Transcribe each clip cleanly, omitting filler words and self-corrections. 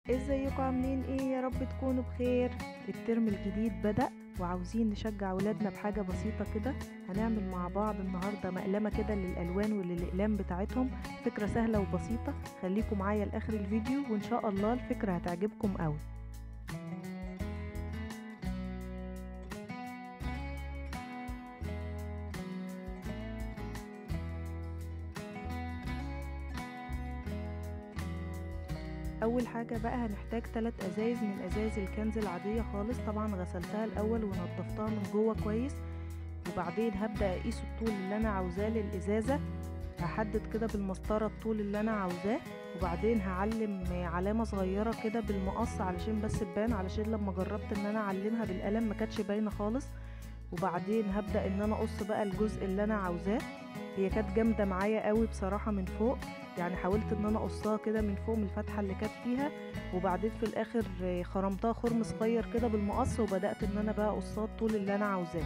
ازيكم عاملين ايه؟ يا رب تكونوا بخير. الترم الجديد بدأ وعاوزين نشجع ولادنا بحاجة بسيطة كده. هنعمل مع بعض النهاردة مقلمة كده للألوان وللأقلام بتاعتهم. فكرة سهلة وبسيطة، خليكم معايا لآخر الفيديو وإن شاء الله الفكرة هتعجبكم قوي. اول حاجه بقى هنحتاج 3 ازايز من ازايز الكنز العاديه خالص. طبعا غسلتها الاول ونضفتها من جوه كويس، وبعدين هبدا اقيس الطول اللي انا عاوزاه للازازه. هحدد كده بالمسطره الطول اللي انا عاوزاه، وبعدين هعلم علامه صغيره كده بالمقص علشان بس تبان، علشان لما جربت ان انا اعلمها بالقلم ما كانتش باينه خالص. وبعدين هبدا ان انا اقص بقى الجزء اللي انا عاوزاه. هي كانت جامده معايا قوي بصراحه من فوق، يعني حاولت ان انا اقصها كده من فوق من الفتحه اللي كانت فيها، وبعدين في الاخر خرمتها خرم صغير كده بالمقص، وبدات ان انا بقى اقصها الطول اللي انا عاوزاه.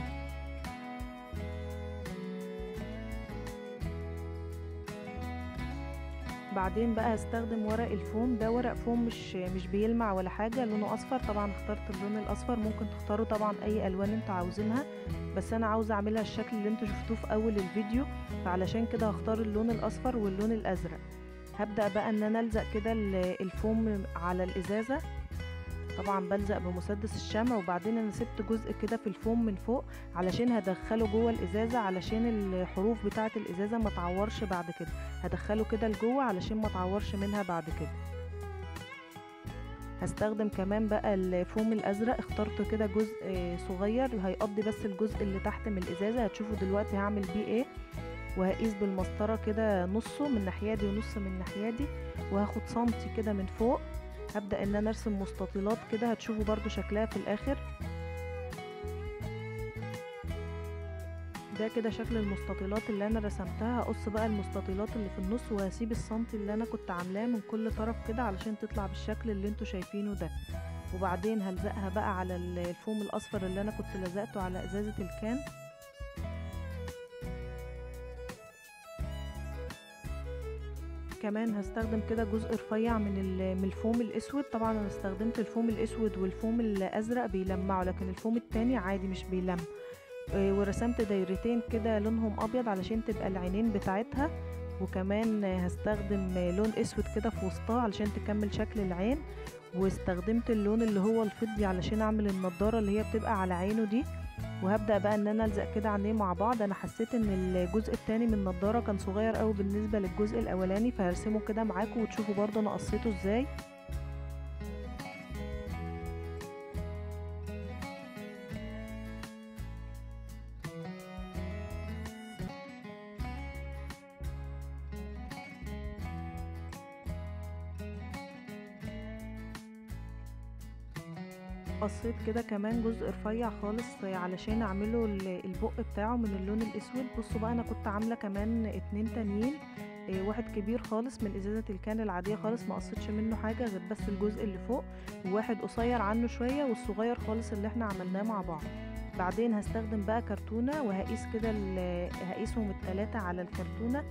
بعدين بقى هستخدم ورق الفوم ده. ورق فوم مش بيلمع ولا حاجه، لونه اصفر. طبعا اخترت اللون الاصفر، ممكن تختاروا طبعا اي الوان انتوا عاوزينها، بس انا عاوزه اعملها الشكل اللي انتوا شفتوه في اول الفيديو، فعلشان كده هختار اللون الاصفر واللون الازرق. هبدا بقى ان انا الزق كده الفوم على الازازه. طبعا بلزق بمسدس الشمع، وبعدين انا سبت جزء كده في الفوم من فوق علشان هدخله جوه الازازه، علشان الحروف بتاعه الازازه ما تعورش بعد كده. هدخله كده لجوه علشان ما تعورش منها بعد كده. هستخدم كمان بقى الفوم الازرق. اخترت كده جزء صغير هيقضي بس الجزء اللي تحت من الازازه. هتشوفوا دلوقتي هعمل بيه ايه. وهقيس بالمسطره كده نصه من الناحيه دي ونص من الناحيه دي، وهاخد سنتي كده من فوق. هبدأ ان انا ارسم مستطيلات كده، هتشوفوا برضو شكلها في الاخر. ده كده شكل المستطيلات اللي انا رسمتها. هقص بقى المستطيلات اللي في النص، وهسيب السنتي اللي انا كنت عاملاه من كل طرف كده علشان تطلع بالشكل اللي انتوا شايفينه ده. وبعدين هلزقها بقى على الفوم الاصفر اللي انا كنت لزقته على ازازة الكان. كمان هستخدم كده جزء رفيع من الفوم الاسود. طبعا انا استخدمت الفوم الاسود والفوم الازرق بيلمعوا، لكن الفوم التاني عادي مش بيلمع. ورسمت دايرتين كده لونهم ابيض علشان تبقى العينين بتاعتها. وكمان هستخدم لون اسود كده في وسطها علشان تكمل شكل العين. واستخدمت اللون اللي هو الفضي علشان اعمل النضارة اللي هي بتبقى على عينه دي. وهبدأ بقى ان انا الزق كده عينيه مع بعض. انا حسيت ان الجزء التاني من النضارة كان صغير قوي بالنسبة للجزء الاولاني، فهرسمه كده معاكم وتشوفوا برضه انا قصيته ازاي. قصيت كده كمان جزء رفيع خالص علشان اعمله البق بتاعه من اللون الاسود. بصوا بقى انا كنت عامله كمان 2 تانيين. واحد كبير خالص من ازازه الكان العاديه خالص، ما قصيتش منه حاجه غير بس الجزء اللي فوق، وواحد قصير عنه شويه والصغير خالص اللي احنا عملناه مع بعض. بعدين هستخدم بقى كرتونه، وهقيس كده هقيسهم ال3 على الكرتونه.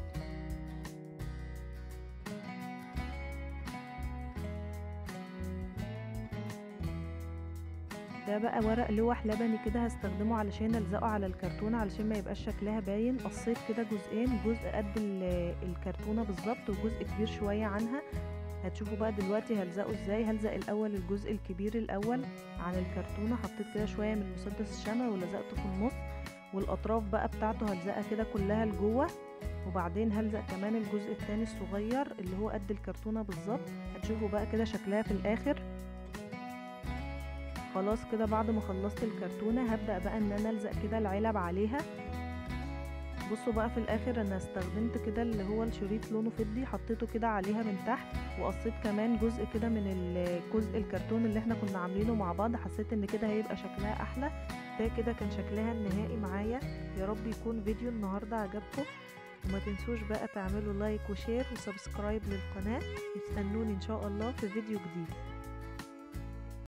ده بقى ورق لوح لبني كده هستخدمه علشان الزقه على الكرتونه علشان ما يبقاش شكلها باين. قصيت كده جزئين، جزء قد الكرتونه بالظبط وجزء كبير شويه عنها. هتشوفوا بقى دلوقتي هلزقه ازاي. هلزق الاول الجزء الكبير الاول عن الكرتونه. حطيت كده شويه من مسدس الشمع ولزقته في النص، والاطراف بقى بتاعته هلزقها كده كلها لجوه. وبعدين هلزق كمان الجزء التاني الصغير اللي هو قد الكرتونه بالظبط. هتشوفوا بقى كده شكلها في الاخر. خلاص كده بعد ما خلصت الكرتونة هبدأ بقى ان انا الزق كده العلب عليها. بصوا بقى في الاخر انا استخدمت كده اللي هو الشريط لونه فضي، حطيته كده عليها من تحت، وقصيت كمان جزء كده من الجزء الكرتون اللي احنا كنا عاملينه مع بعض. حسيت ان كده هيبقى شكلها احلى. ده كده كان شكلها النهائي معايا. يا رب يكون فيديو النهاردة عجبكم، وما تنسوش بقى تعملوا لايك وشير وسبسكرايب للقناة. استنوني ان شاء الله في فيديو جديد.